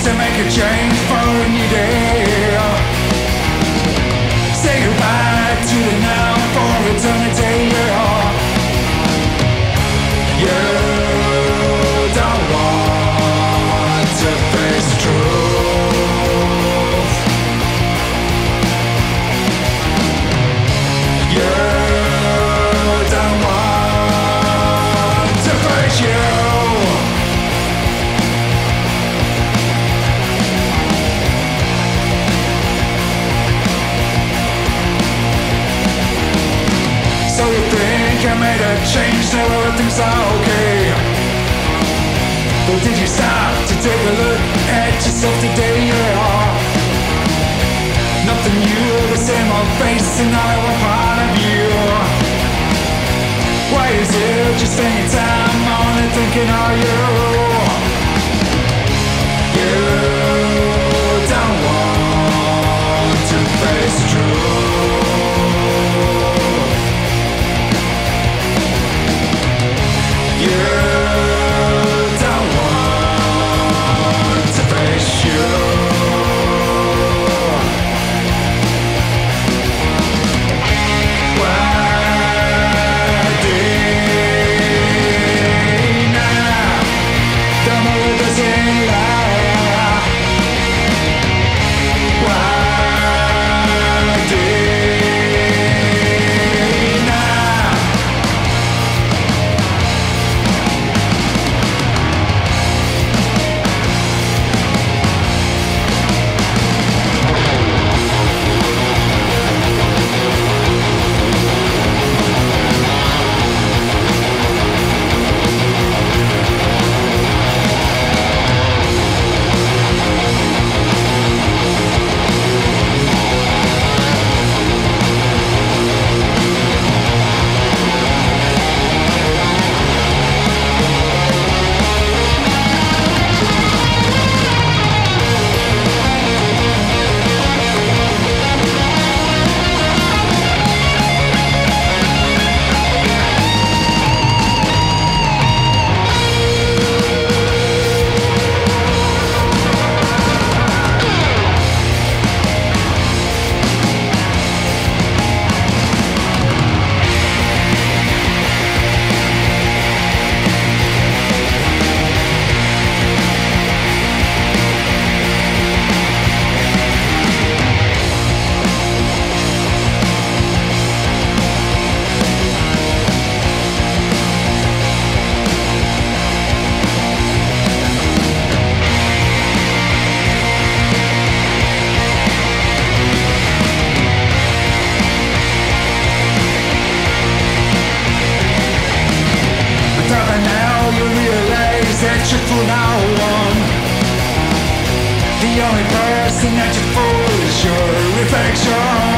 to make a change for a new day. Say goodbye to the now for eternity. You don't want to face the truth. You don't want to face you. So you think I made a change, now everything's okay. But did you stop to take a look at yourself today? Nothing new, the same old face and I want part of you. Why is it just spending time on it thinking are you? You don't want to face the truth. You don't want to face you. That you're for now on. The only person that you fool is your reflection.